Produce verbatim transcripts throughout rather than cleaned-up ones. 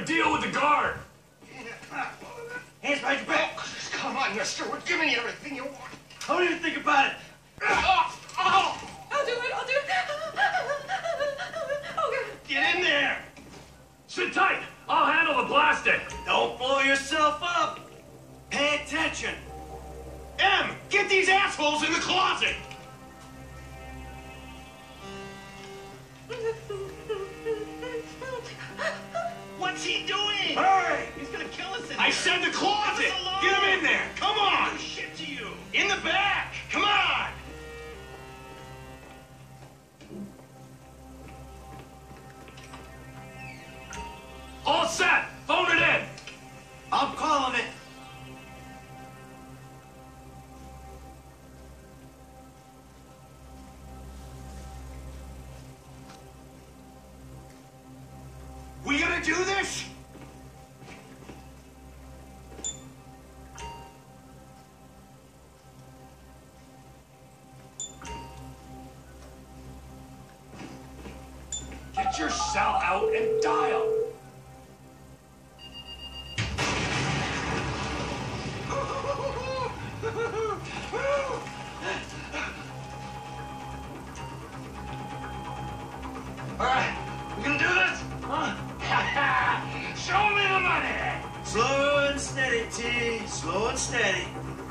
deal with the guard. Hands behind your back. Oh, come on, mister. We're giving you everything you want. Don't even think about it. Oh, oh. I'll do it, I'll do it. Okay. Get in there. Sit tight. I'll handle the plastic. Don't blow yourself up. Pay attention. M, get these assholes in the closet. What's he doing? Hurry! He's gonna kill us in I there. said the closet. Leave us alone. Get him in there. Come on. Do shit to you. In the back. Come on. All set. Phone it in. I'm calling it. We gonna do this? Get your cell out and dial. All right, we gonna do this? Huh? Show me the money. Slow and steady, T. Slow and steady.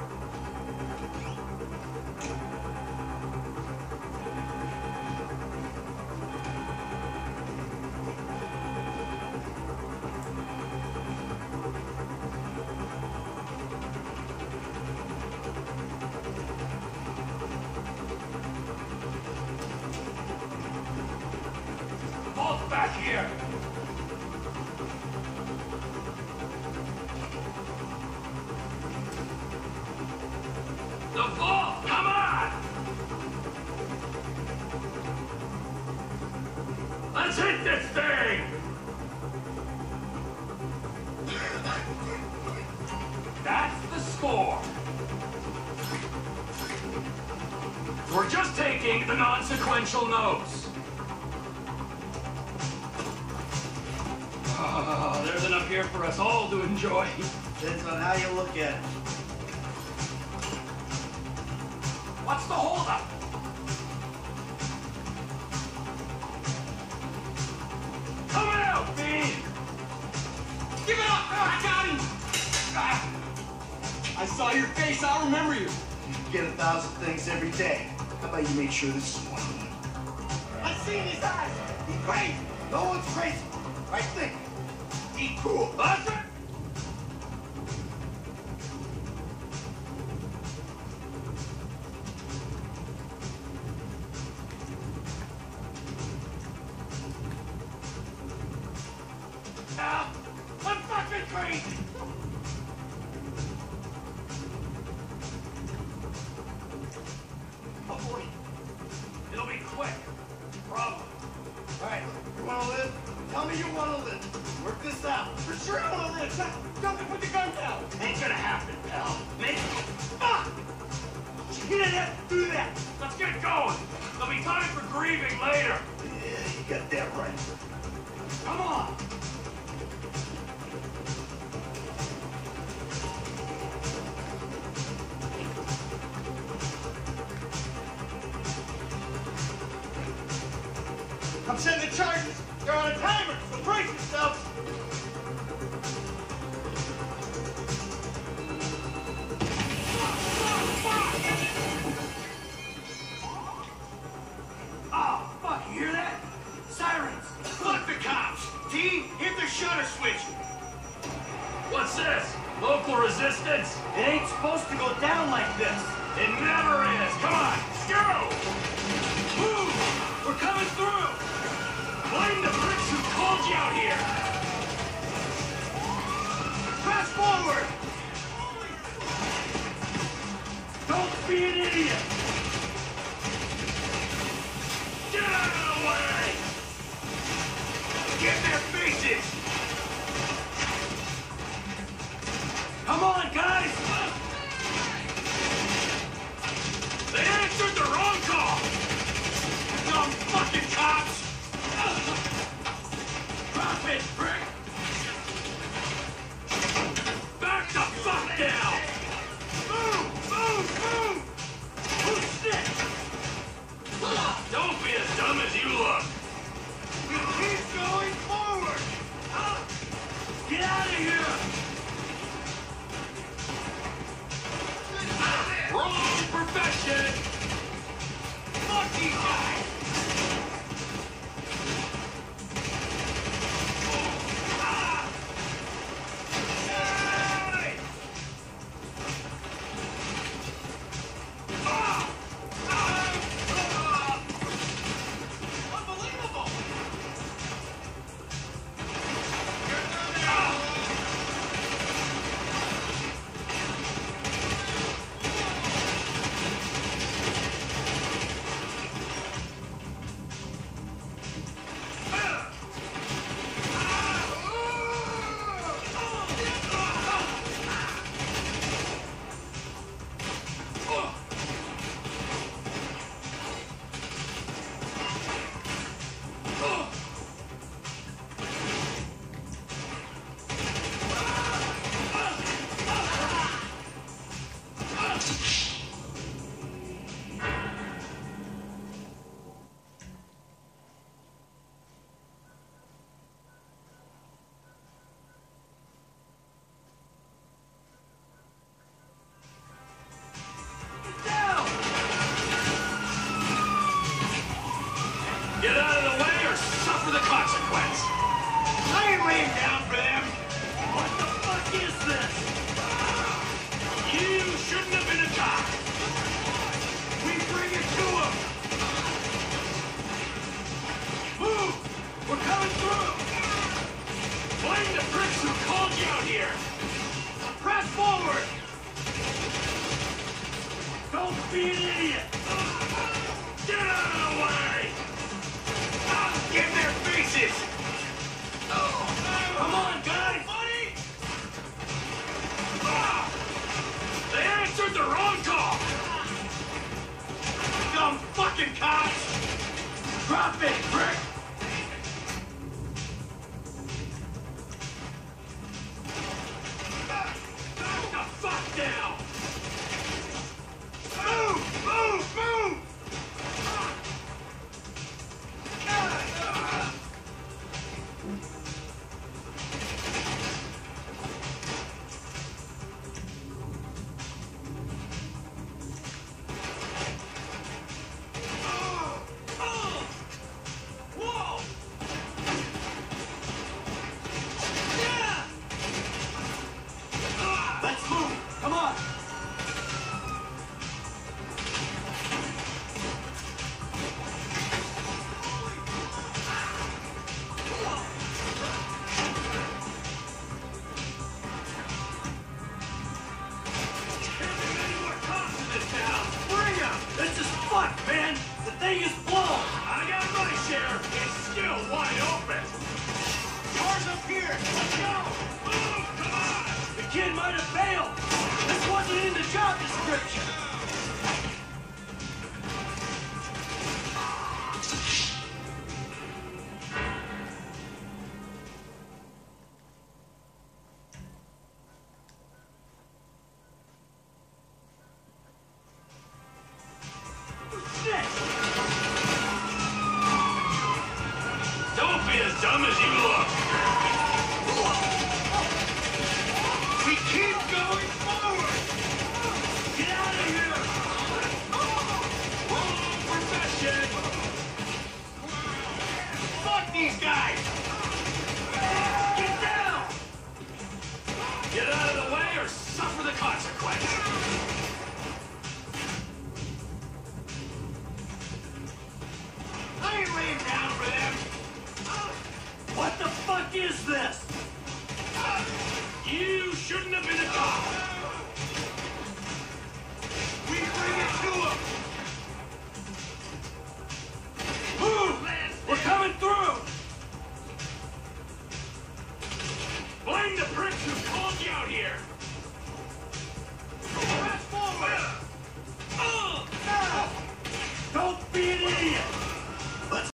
Vault back here. The vault. Come on. Let's hit this thing. That's the score. We're just taking the non-sequential notes. Oh, there's enough here for us all to enjoy. Depends on how you look at it. What's the holdup? Coming out, B! Give it up. I got him. Ah. I saw your face. I'll remember you. You get a thousand things every day. How about you make sure this is one of them? I've seen his eyes. He's crazy. No one's crazy. Right thing. Eat cool. That's it! Now, I'm fucking crazy! Oh boy. It'll be quick. Probably. All right, you want to live? Tell me you want to live. Work this out. For sure I want to live. Don't put the gun down. Ain't gonna happen, pal. Make Fuck! You didn't have to do that. Let's get going. There'll be time for grieving later. Yeah, you got that right. Come on. I'm setting the charges. They're on a timer, so brace yourself. Oh, fuck, you hear that? Sirens! Fuck the cops. T, hit the shutter switch. What's this? Local resistance? It ain't supposed to go down like this. It never is. Come on, let's go! Move! We're coming through! Blame the pricks who called you out here! Fast forward! Don't be an idiot! Get out of the way! Get their faces. Come on, guys! They answered the wrong call! Dumb fucking cops. Drop it, Brick! Don't be as dumb as you look. We keep going forward. Huh? Get out of here! Wrong profession! Fuck these guys. Get out of the way or suffer the consequence! I ain't laying down for them. What the fuck is this? You shouldn't have been attacked! We bring it to him! Move! We're coming through! Blame the pricks who called you out here! Press forward. Don't be an idiot! Get out of the way! Get their faces. Come on, guys! Buddy. Ah! They answered the wrong call! Dumb fucking cops. Drop it, prick! Back the fuck down! Move, move, move. Whoa! Let's move. Come on. Can't be any more cops in this town! Bring 'em! This is fucked, man! The thing is blown! I got my share! It's still wide open! Cars up here. Let's go. Move! Come on! The kid might have failed! This wasn't in the job description! Shit! Don't be as dumb as you look! We keep going forward. Get out of here! Wrong profession! Fuck these guys. Get down! Get out of the way or suffer the consequence! I ain't laying down for them. What the fuck is this? You shouldn't have been a cop! We bring it to them. Move! We're coming through! Blame the pricks who called you out here!